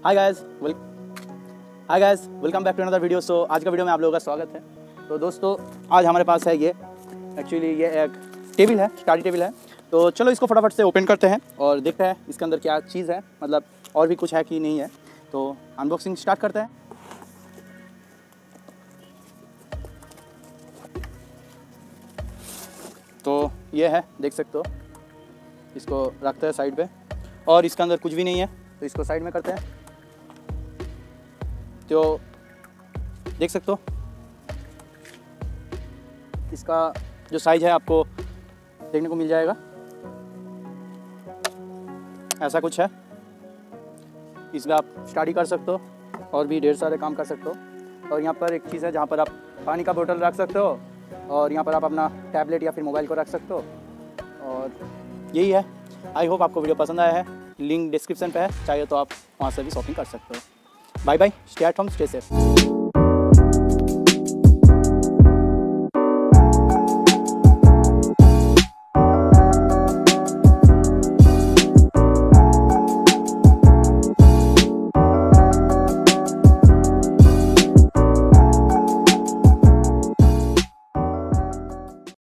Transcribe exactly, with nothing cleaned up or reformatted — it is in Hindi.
Hi guys well hi guys welcome back to another video. So आज का वीडियो में आप लोगों का स्वागत है। तो दोस्तों आज हमारे पास है ये एक्चुअली ये एक टेबल है, स्टडी टेबल है। तो चलो इसको फटाफट से ओपन करते हैं और देखते हैं इसके अंदर क्या चीज़ है, मतलब और भी कुछ है कि नहीं है। तो अनबॉक्सिंग स्टार्ट करते हैं। तो ये है, देख सकते हो, इसको रखते हैं साइड पे और इसके अंदर कुछ भी नहीं है तो इसको साइड में करते हैं। तो देख सकते हो इसका जो साइज है आपको देखने को मिल जाएगा, ऐसा कुछ है। इसमें आप स्टडी कर सकते हो और भी ढेर सारे काम कर सकते हो। और यहाँ पर एक चीज़ है जहाँ पर आप पानी का बोतल रख सकते हो और यहाँ पर आप अपना टैबलेट या फिर मोबाइल को रख सकते हो। और यही है। आई होप आपको वीडियो पसंद आया है। लिंक डिस्क्रिप्शन पे है, चाहिए तो आप वहाँ से भी शॉपिंग कर सकते हो। Bye bye, stay at home, stay safe.